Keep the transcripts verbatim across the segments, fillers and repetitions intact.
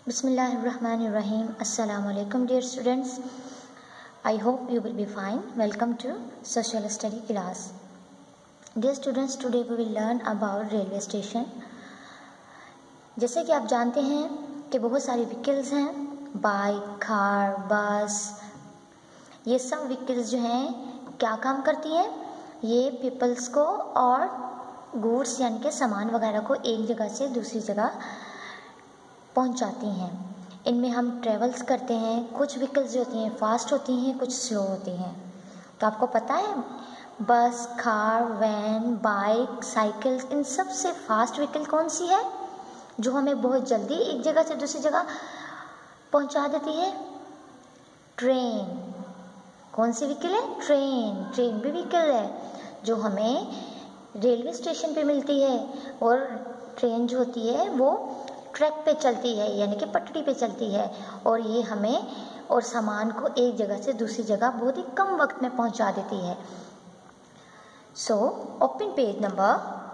Bismillahirrahmanirrahim. Assalamu alaikum dear students. I hope you will be fine. Welcome to social study class. Dear students, today we will learn about railway station. जैसे कि आप जानते हैं कि बहुत सारी vehicles हैं, बाइक, कार, बस, ये सब व्हीकल्स जो हैं क्या काम करती हैं? ये पीपल्स को और गुड्स यानी कि सामान वगैरह को एक जगह से दूसरी जगह पहुंचाती हैं। इनमें हम ट्रेवल्स करते हैं। कुछ व्हीकल्स जो होती हैं फास्ट होती हैं, कुछ स्लो होती हैं। तो आपको पता है bus, car, van, bike, cycle, इन सब से फास्ट व्हीकल कौन सी है जो हमें बहुत जल्दी एक जगह से दूसरी जगह पहुंचा देती है? ट्रेन। कौन सी व्हीकल है? ट्रेन। ट्रेन भी व्हीकल है जो हमें रेलवे स्टेशन पे मिलती है। और ट्रेन जो होती है वो ट्रैक पे चलती है यानी कि पटरी पे चलती है, और ये हमें और सामान को एक जगह से दूसरी जगह बहुत ही कम वक्त में पहुंचा देती है। So open page number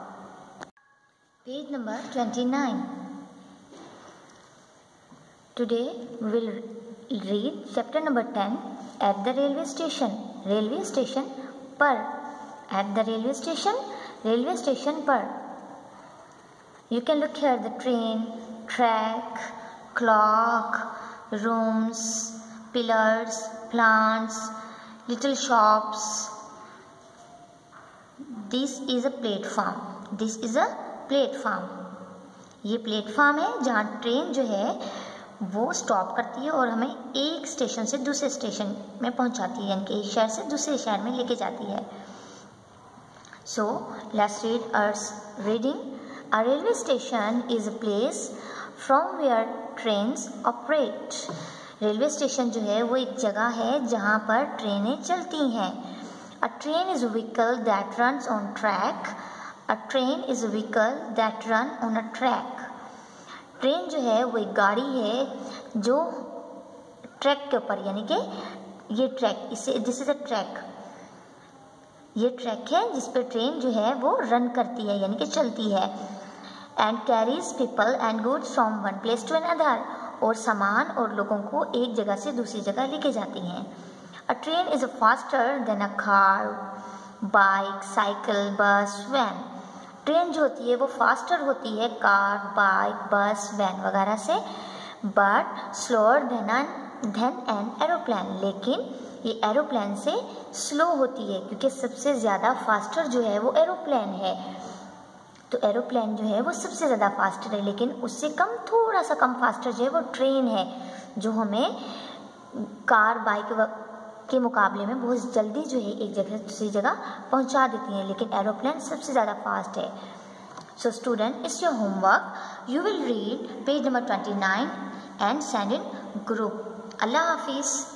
page number twenty nine. Today we will read chapter number ten at the railway station. Railway station पर. At the railway station, railway station पर. You can look here the train, track, clock, rooms, pillars, plants, little shops. This is a platform. This is a platform. ये platform है जहाँ train जो है वो stop करती है और हमें एक स्टेशन से दूसरे स्टेशन में पहुँचाती है, यानी कि एक शहर से दूसरे शहर में लेके जाती है. So let's read our reading. A railway station is a place from where trains operate. Railway station जो है वो एक जगह है जहाँ पर ट्रेनें चलती हैं. A train is a vehicle that runs on track. A train is a vehicle that run on a track. Train जो है वो एक गाड़ी है जो ट्रैक के ऊपर, यानी कि ये ट्रैक, इसे दिस इज अ ट्रैक. ये ट्रैक है जिस पर ट्रेन जो है वो रन करती है यानी कि चलती है. And carries people and goods from one place to another. और सामान और लोगों को एक जगह से दूसरी जगह लेके जाती हैं. A train is faster than a car, bike, cycle, bus, van. Train जो होती है वो फास्टर होती है कार, बाइक, बस, वैन वगैरह से, but slower than than an aeroplane. लेकिन ये एरोप्लेन से स्लो होती है क्योंकि सबसे ज़्यादा फास्टर जो है वो एरोप्लेन है. तो एरोप्लेन जो है वो सबसे ज़्यादा फास्टर है, लेकिन उससे कम, थोड़ा सा कम फास्टर जो है वो ट्रेन है जो हमें कार, बाइक के मुकाबले में बहुत जल्दी जो है एक जगह से दूसरी जगह पहुंचा देती है, लेकिन एरोप्लेन सबसे ज़्यादा फास्ट है. So student, it's your homework. You will read page number twenty nine and send in group. अल्लाह हाफिज़.